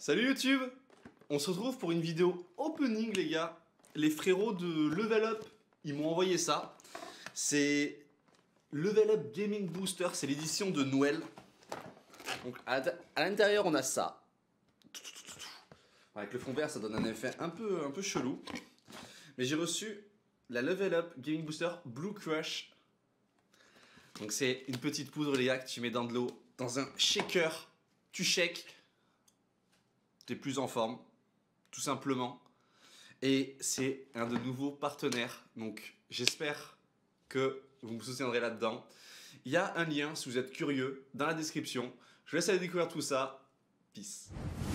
Salut YouTube. On se retrouve pour une vidéo opening les gars. Les frérots de Level Up, ils m'ont envoyé ça. C'est Level Up Gaming Booster, c'est l'édition de Noël. Donc à l'intérieur on a ça. Avec le fond vert ça donne un effet un peu chelou. Mais j'ai reçu la Level Up Gaming Booster Blue Crush. Donc c'est une petite poudre les gars que tu mets dans de l'eau, dans un shaker, tu shakes, t'es plus en forme, tout simplement. Et c'est un de nouveaux partenaires, donc j'espère que vous me soutiendrez là-dedans. Il y a un lien si vous êtes curieux dans la description. Je vous laisse aller découvrir tout ça. Peace.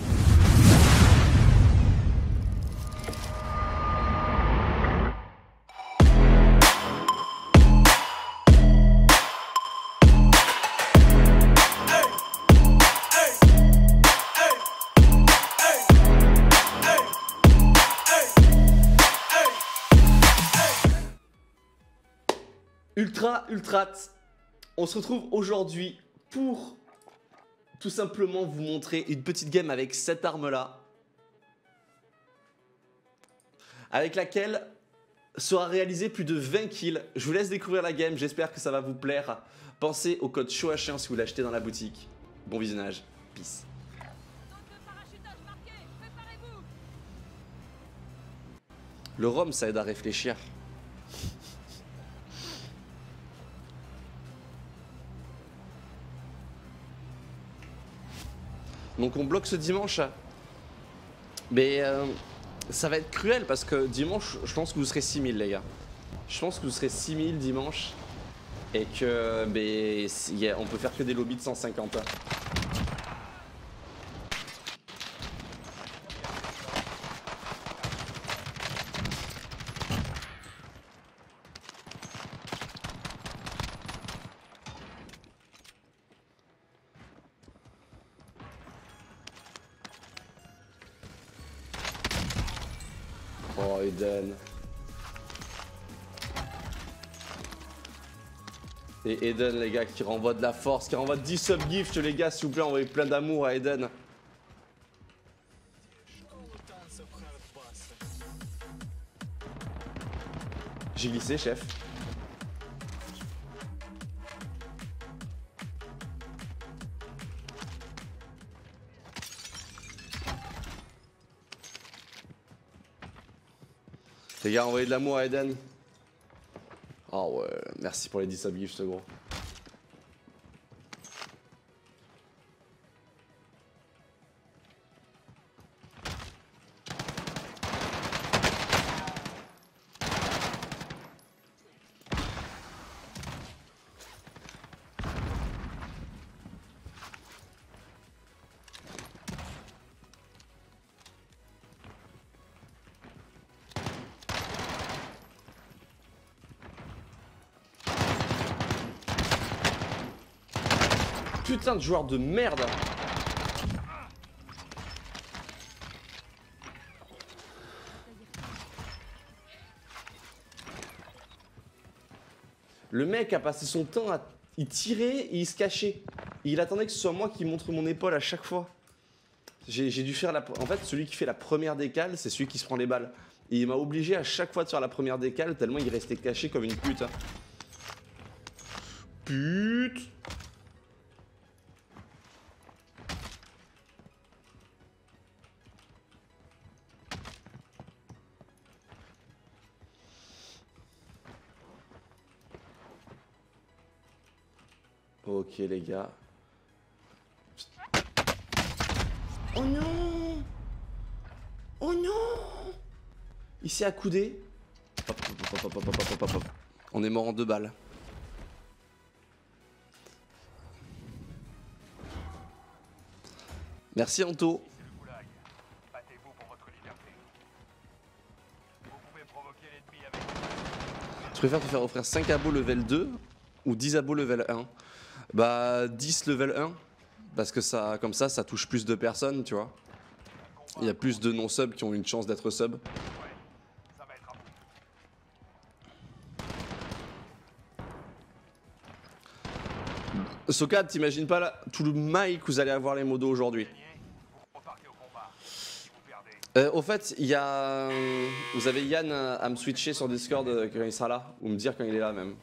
Ultrat, on se retrouve aujourd'hui pour tout simplement vous montrer une petite game avec cette arme là, avec laquelle sera réalisé plus de 20 kills. Je vous laisse découvrir la game, j'espère que ça va vous plaire. Pensez au code SHOH1 si vous l'achetez dans la boutique. Bon visionnage, peace. Le rhum ça aide à réfléchir. Donc on bloque ce dimanche, mais ça va être cruel parce que dimanche, je pense que vous serez 6000 les gars. Je pense que vous serez 6000 dimanche et que on peut faire que des lobbies de 150. Oh Eden. Et Eden les gars qui renvoie de la force, qui renvoie 10 subgifts les gars s'il vous plaît, envoyez plein d'amour à Eden. J'ai glissé chef. Les gars, envoyez de l'amour à Eden. Oh ouais, merci pour les 10 subgifts, gros. Putain de joueur de merde. Le mec a passé son temps à y tirer et il se cachait. Il attendait que ce soit moi qui montre mon épaule à chaque fois. J'ai dû faire la... En fait, celui qui fait la première décale, c'est celui qui se prend les balles. Et il m'a obligé à chaque fois de faire la première décale tellement il restait caché comme une pute. Pute. Ok les gars. Oh non. Oh non. Il s'est accoudé. Hop, hop, hop, hop, hop, hop, hop. On est mort en 2 balles. Merci Anto. Tu préfères te faire offrir 5 abos level 2 ou 10 abos level 1? Bah 10 level 1 parce que ça, comme ça touche plus de personnes, tu vois. Il y a plus de non-subs qui ont une chance d'être sub. Sokad, t'imagines pas là, tout le mic que vous allez avoir les modos aujourd'hui. Au fait, il y a. Vous avez Yann à me switcher sur Discord quand il sera là, ou me dire quand il est là même.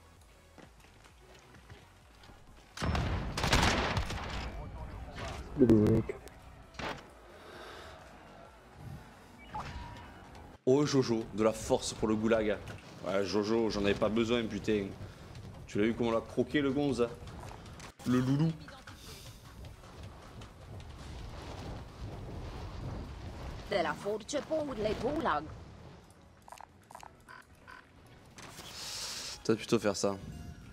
Oh Jojo, de la force pour le goulag. Ouais Jojo, j'en avais pas besoin putain. Tu l'as vu comment on l'a croqué le gonze? Le loulou. Della force pour les goulag. Peut-être plutôt faire ça.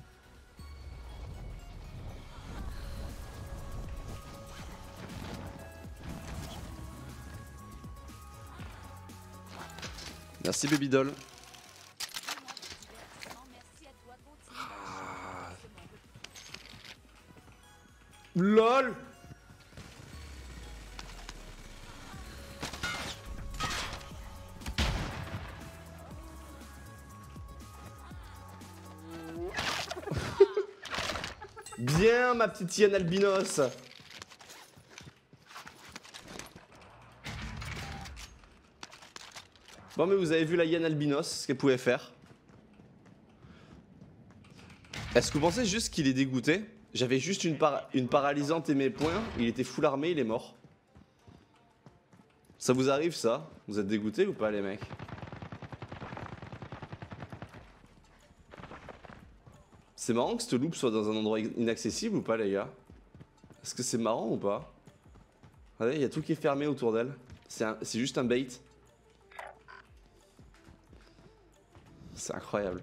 Merci Baby Doll. Ah. LOL. Bien ma petite hyène albinos. Bon mais vous avez vu la hyène albinos, ce qu'elle pouvait faire. Est-ce que vous pensez juste qu'il est dégoûté? J'avais juste une paralysante et mes poings, il était full armé, il est mort. Ça vous arrive ça? Vous êtes dégoûté ou pas les mecs? C'est marrant que cette loupe soit dans un endroit inaccessible ou pas les gars? Est-ce que c'est marrant ou pas? Regardez, il y a tout qui est fermé autour d'elle. C'est juste un bait. C'est incroyable.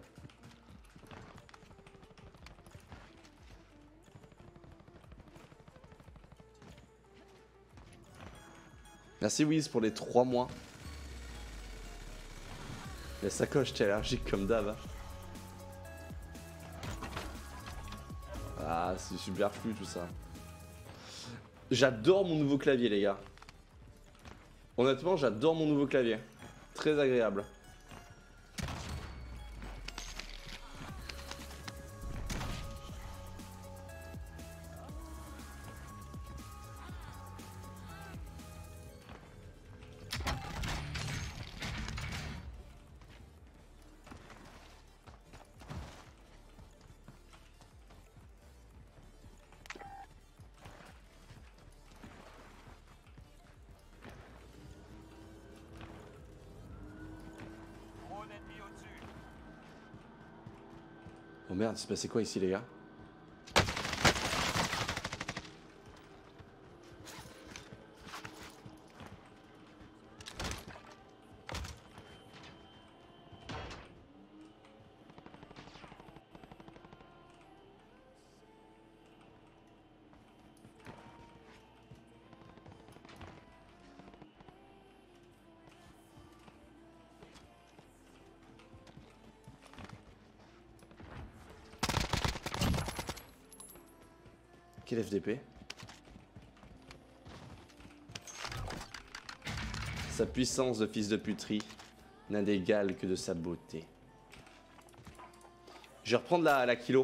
Merci Wiz pour les 3 mois. La sacoche, t'es allergique comme d'hab. Ah, c'est super flou tout ça. J'adore mon nouveau clavier, les gars. Honnêtement, j'adore mon nouveau clavier. Très agréable. Oh merde, il s'est passé quoi ici les gars? Quel FDP? Sa puissance de fils de puterie n'a d'égal que de sa beauté. Je vais reprendre la kilo.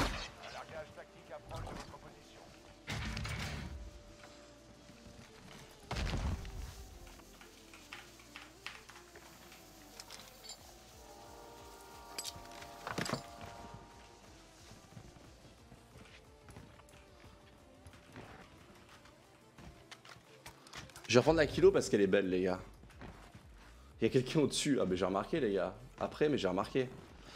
Je vais reprendre la kilo parce qu'elle est belle, les gars. Il y a quelqu'un au-dessus. Ah, mais j'ai remarqué, les gars. Après, mais j'ai remarqué.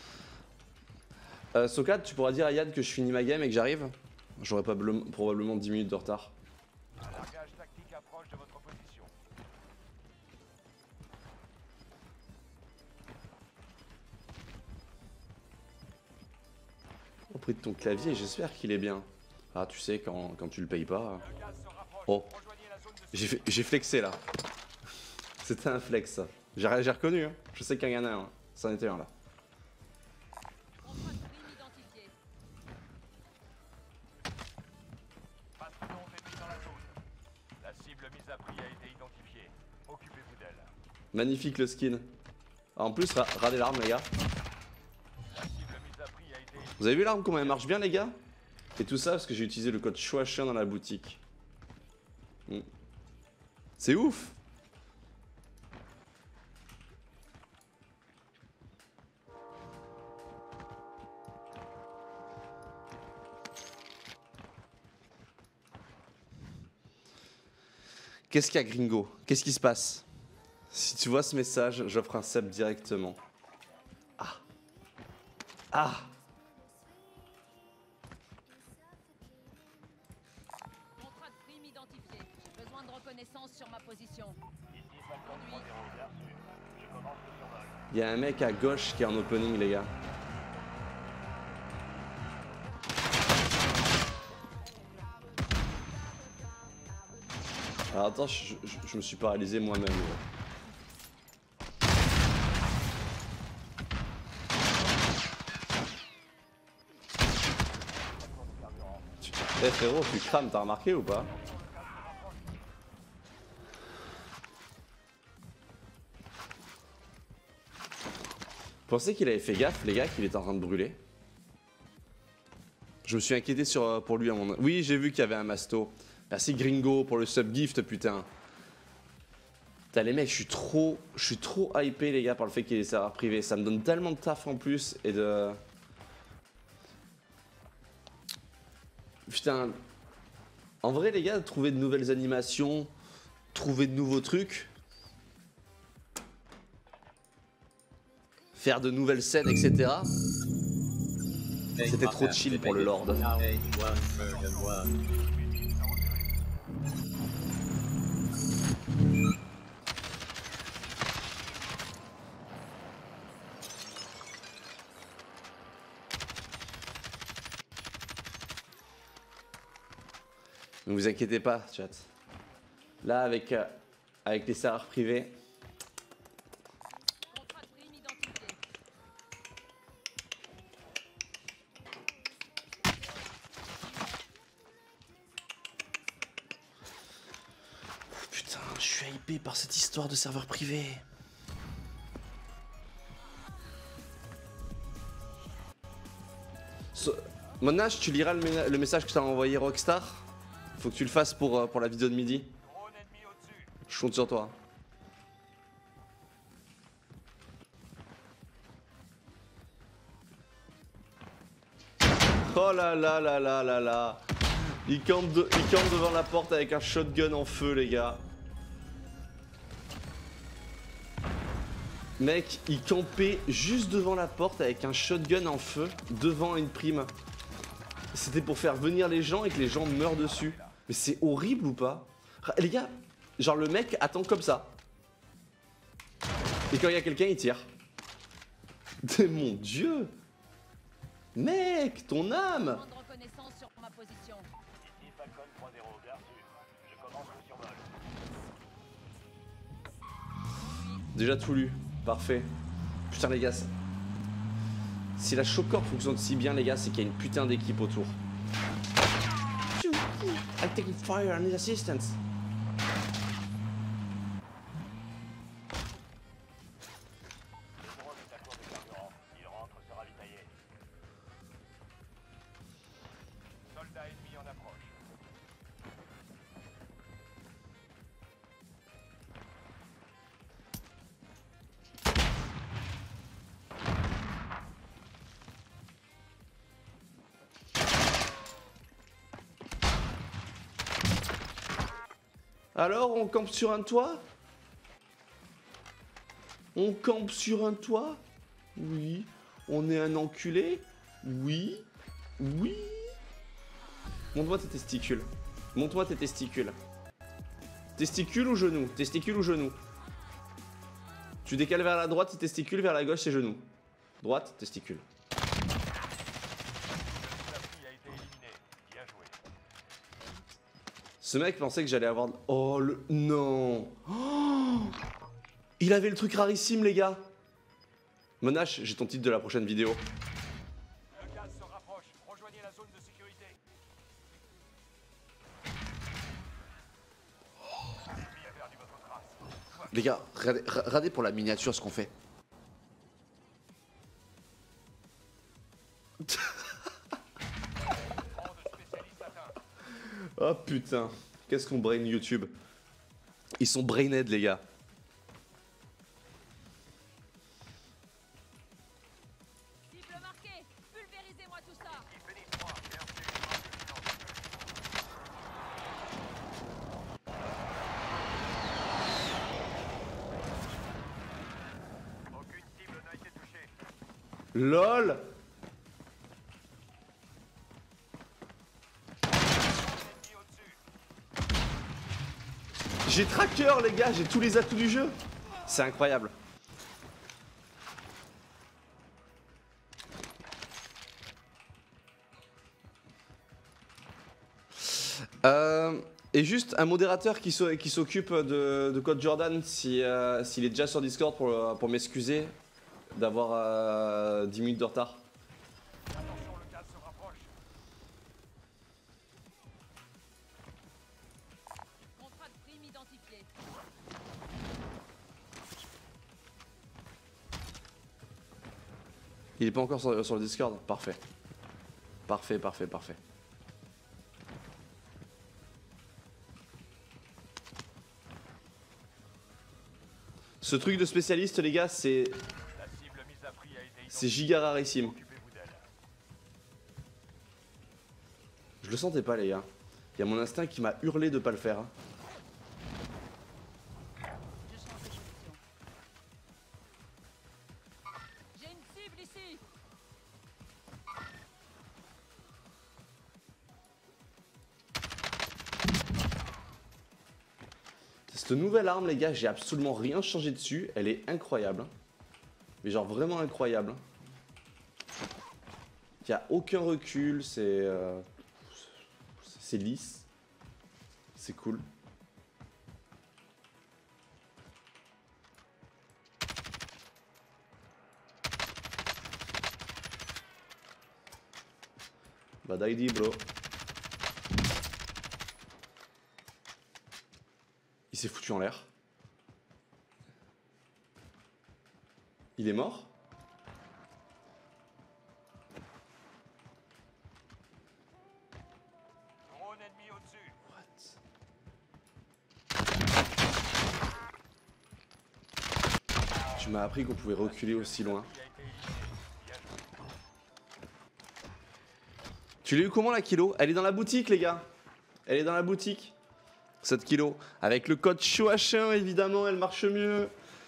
Sokat, tu pourras dire à Yann que je finis ma game et que j'arrive? J'aurai probablement 10 minutes de retard. Un largage tactique approche de votre position. Au prix de ton clavier, j'espère qu'il est bien. Ah, tu sais, quand tu le payes pas. Le gaz se rapproche. Oh, Rejoignez la zone de j'ai flexé là. C'était un flex, ça. J'ai reconnu, hein. Je sais qu'il y en a un. C'en était un là. Mastodonte est mis dans la zone. La cible mise à prix a été identifiée. Occupez-vous d'elle. Magnifique le skin. Ah, en plus, ras des larmes, les gars. La cible mise à prix a été Vous avez vu l'arme comment elle marche bien, les gars? Et tout ça parce que j'ai utilisé le code choix chien dans la boutique. C'est ouf. Qu'est-ce qu'il y a, Gringo? Qu'est-ce qui se passe? Si tu vois ce message, j'offre un sub directement. Ah. Ah. Contrat de prime identifié. J'ai besoin de reconnaissance sur ma position. Ici Falcon 3-0, bien reçu. Je commence le survol. Il y a un mec à gauche qui est en opening, les gars. Alors attends, je me suis paralysé moi-même. Eh frérot, tu crames, t'as remarqué ou pas? Vous pensez qu'il avait fait gaffe, les gars, qu'il était en train de brûler? Je me suis inquiété pour lui à mon... Oui, j'ai vu qu'il y avait un masto. Merci Gringo pour le sub-gift, putain. Putain, les mecs, je suis trop hypé, les gars, par le fait qu'il y ait des serveurs privés. Ça me donne tellement de taf en plus et de... Putain. En vrai, les gars, trouver de nouvelles animations, trouver de nouveaux trucs, faire de nouvelles scènes, etc. C'était trop chill pour le Lord. Ne vous inquiétez pas, chat. Là, avec les serveurs privés, Contrat de prime identifié. putain, je suis hypé par cette histoire de serveur privé. Monash, tu liras le message que t'as envoyé Rockstar. Faut que tu le fasses pour la vidéo de midi. Drone ennemi au-dessus. Je compte sur toi. Oh là là là là là là. Il campe devant la porte avec un shotgun en feu, les gars. Mec, il campait juste devant la porte avec un shotgun en feu devant une prime. C'était pour faire venir les gens et que les gens meurent dessus. Mais c'est horrible ou pas? Les gars, genre le mec attend comme ça. Et quand il y a quelqu'un, il tire. Mon Dieu! Mec, ton âme! Besoin de reconnaissance sur ma position. Ici Falcon 3-0, bien reçu. Je commence le survol. Déjà tout lu, parfait. Putain les gars, si la Chocorp fonctionne si bien les gars, c'est qu'il y a une putain d'équipe autour. I take fire, I need assistance. Le drone est à court de carburant. Il rentre se ravitailler. Soldat ennemi en approche. Alors, on campe sur un toit? On campe sur un toit? Oui. On est un enculé? Oui. Oui. Montre-moi tes testicules. Montre-moi tes testicules. Testicule ou genou? Testicule ou genou? Tu décales vers la droite, c'est testicule, vers la gauche, c'est genou. Droite, testicule. L'appui a été éliminé. Bien joué. Ce mec pensait que j'allais avoir... Oh le... Non. Oh, il avait le truc rarissime, les gars. Monash, j'ai ton titre de la prochaine vidéo. Le gaz se rapproche. Rejoignez la zone de sécurité. L'ennemi a perdu votre trace. Les gars, regardez pour la miniature ce qu'on fait. Rang de spécialiste atteint. Oh putain, qu'est-ce qu'on brain YouTube. Ils sont brained les gars. Cible marquée. Pulvérisez-moi tout ça. Phoenix 3, bien reçu. LOL. Ennemi au-dessus. J'ai tracker les gars, j'ai tous les atouts du jeu. C'est incroyable. Et juste un modérateur qui s'occupe de Code Jordan s'il est déjà sur Discord pour m'excuser d'avoir 10 minutes de retard. Attention, le gaz se rapproche. Contrat de prime identifié. Il est pas encore sur le Discord. Parfait. Parfait, parfait, parfait. Ce truc de spécialiste, les gars, c'est La cible mise à prix a été c'est identifiée. giga rarissime. Occupez-vous d'elle. Je le sentais pas, les gars. Il y a mon instinct qui m'a hurlé de pas le faire. Hein. Je change de position. J'ai une cible ici. Cette nouvelle arme, les gars, j'ai absolument rien changé dessus. Elle est incroyable. Hein. Mais genre vraiment incroyable. Il n'y a aucun recul, c'est lisse. C'est cool. Bad ID, bro. Il s'est foutu en l'air. Il est mort? Drone ennemi au-dessus. Tu m'as appris qu'on pouvait reculer aussi loin. Qui a été éliminé. Bien joué. Tu l'as eu comment la kilo? Elle est dans la boutique, les gars. Elle est dans la boutique. Cette kilo. Avec le code CHOH1, évidemment, elle marche mieux.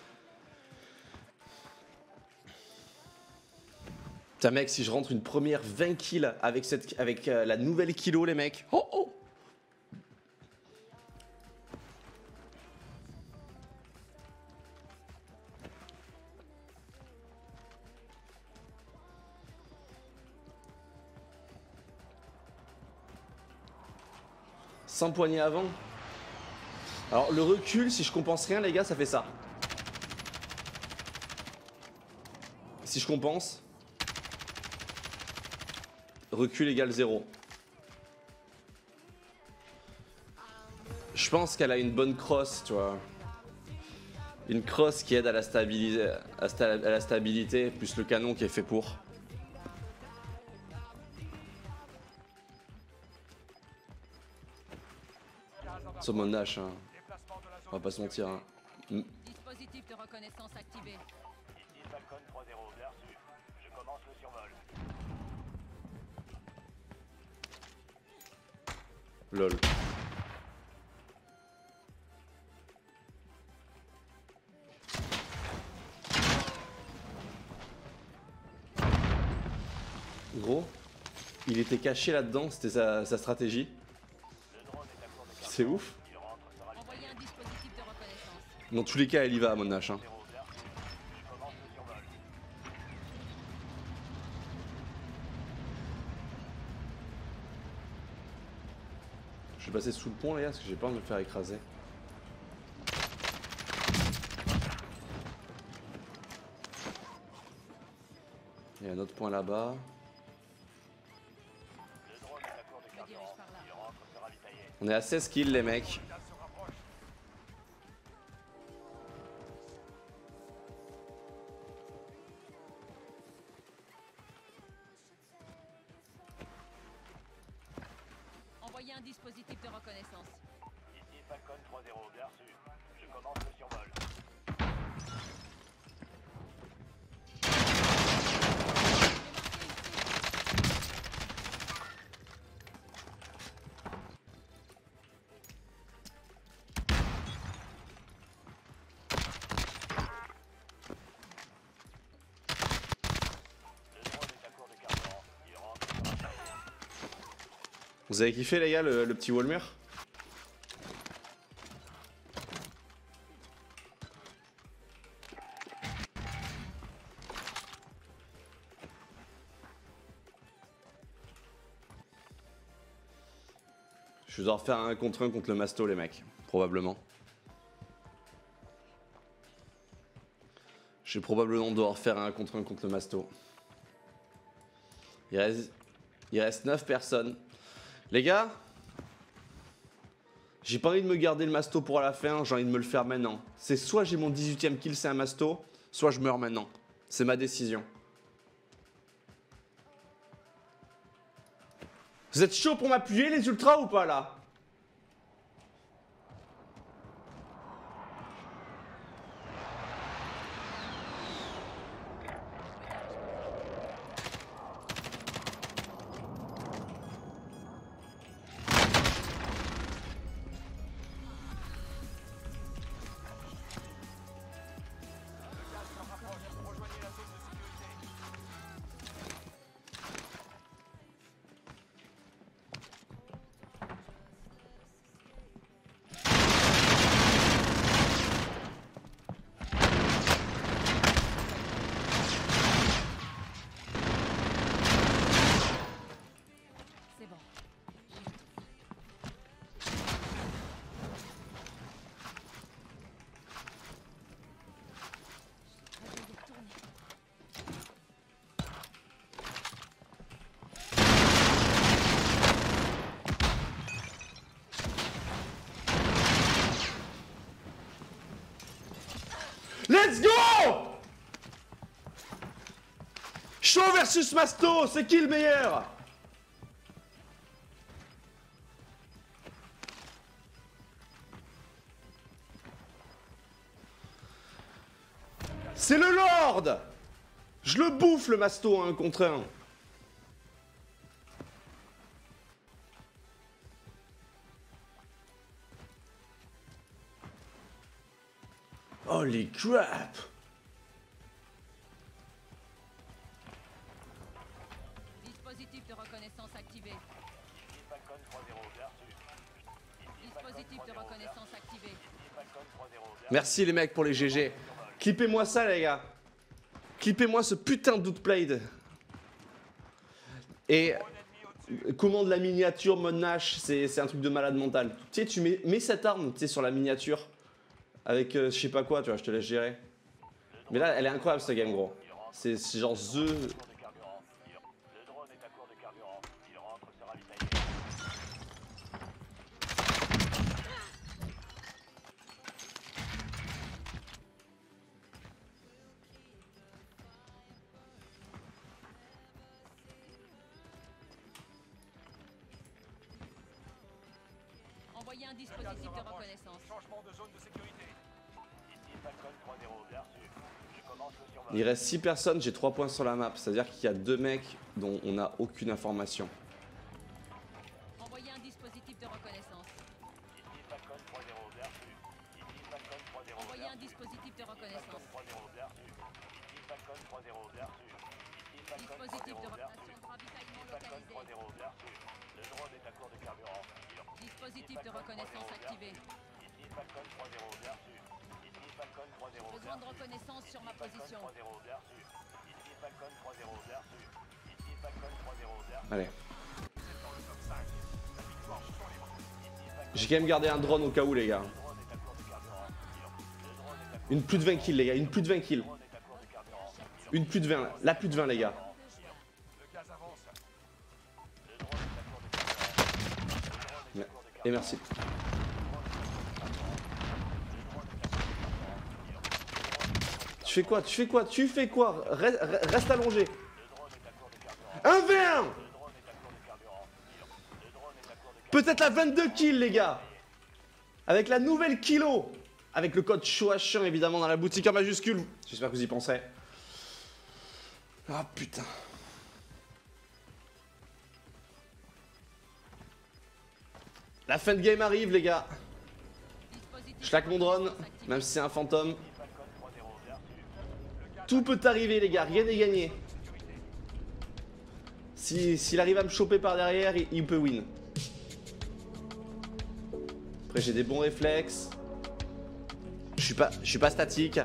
Putain, mec, si je rentre une première 20 kills avec la nouvelle kilo, les mecs. Oh oh! Sans poignée avant. Alors le recul, si je compense rien, les gars, ça fait ça. Si je compense, recul égale 0. Je pense qu'elle a une bonne crosse, tu vois. Une crosse qui aide à la stabilité, plus le canon qui est fait pour. Sur mon Nash, hein. Déplacement de la zone. On va pas se mentir. Hein. Dispositif de reconnaissance activé. Ici Falcon 3-0, bien reçu. Je commence le survol. Lol. Gros, il était caché là-dedans, c'était sa stratégie. Le drone est à court de carburant. C'est ouf. Il rentre, sera Envoyez un dispositif de reconnaissance. Dans tous les cas, elle y va à mon Nash. Hein. 0, bien reçu. Je commence le survol. Je vais passer sous le pont, les gars, parce que j'ai peur de me faire écraser. Il y a un autre point là-bas. Le drone est à court de Je me dirige carburant. par là. Il rentre, sera ravitaillé. On est à 16 kills, les mecs. Le gaz se rapproche. Envoyez un dispositif de reconnaissance. Ici Falcon 3-0, bien reçu. Je commence le survol. Vous avez kiffé les gars le petit Walmer? Je vais devoir faire un contre le Masto les mecs, probablement. Je vais probablement devoir faire un contre le Masto. Il reste 9 personnes. Les gars, j'ai pas envie de me garder le Masto pour la fin, j'ai envie de me le faire maintenant. C'est soit j'ai mon 18ème kill, c'est un Masto, soit je meurs maintenant. C'est ma décision. Vous êtes chaud pour m'appuyer les ultras ou pas là? C'est bon. Let's go! Chaud versus Masto, c'est qui le meilleur? C'est le Lord! Je le bouffe le Masto à 1 contre 1. Holy crap! Dispositif de reconnaissance activé. Dispositif de reconnaissance activé. Merci les mecs pour les GG. Clippez-moi ça les gars. Clippez-moi ce putain d'outplayed. Et commande la miniature mode Nash, c'est un truc de malade mental. Tu sais, tu mets cette arme, tu sais, sur la miniature. Avec je sais pas quoi, tu vois, je te laisse gérer. Mais là, elle est incroyable cette game gros. C'est genre The... Le drone est à court de carburant. Il rentre se ravitailler. Envoyez un dispositif de reconnaissance. Changement de zone de sécurité. Ici Falcon 3-0, bien sûr. Je commence le survol. Il reste 6 personnes, j'ai 3 points sur la map. C'est-à-dire qu'il y a 2 mecs dont on n'a aucune information. Envoyez un dispositif de reconnaissance. Ici Falcon 3-0, bien sûr. Ici Falcon 3-0, Envoyez un dispositif de reconnaissance. 3-0, bien sûr. Ici Falcon 3-0, bien sûr. Ici Falcon Dispositif de 3-0, bien sûr. rotation de ravitaillement Falcon localisé. 3-0, bien sûr. Le drone est à court de carburant. Dispositif de reconnaissance activé. Ici Falcon 3-0, bien sûr. Ici Falcon 3-0, Besoin de reconnaissance sur ma position. 3-0, bien sûr. Ici Falcon 3-0, bien sûr. Ici Falcon 3-0, bien sûr. Allez. J'ai quand même gardé un drone au cas où les gars. Une plus de 20 kills les gars, une plus de 20 kills. Une plus de 20, la plus de 20 les gars. Et merci. Tu fais quoi? Tu fais quoi? Tu fais quoi? Reste allongé. 1v1. Peut-être la 22 kills les gars. Avec la nouvelle kilo. Avec le code CHOACHIEN évidemment dans la boutique en majuscule. J'espère que vous y pensez. Ah putain. La fin de game arrive les gars. Je claque mon drone, même si c'est un fantôme. Tout peut arriver les gars, rien n'est gagné. S'il arrive à me choper par derrière, il peut win. Après j'ai des bons réflexes. Je suis pas statique.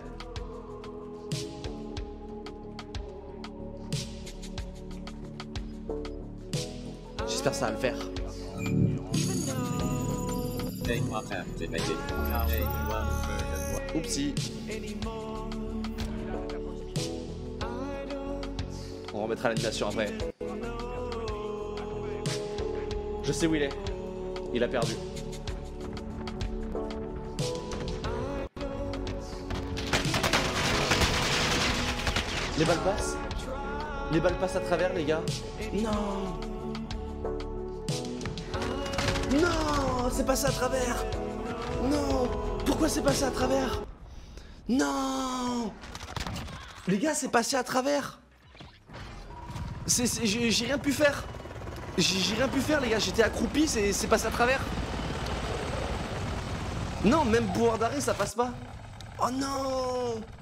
J'espère que ça va le faire. Oupsie. On remettra l'animation après. Je sais où il est. Il a perdu. Les balles passent. Les balles passent à travers, les gars. Non. Non, c'est passé à travers. Non. Pourquoi c'est passé à travers? Non. Les gars, c'est passé à travers. J'ai rien pu faire. J'ai rien pu faire, les gars. J'étais accroupi, c'est passé à travers. Non, même pouvoir d'arrêt, ça passe pas. Oh non.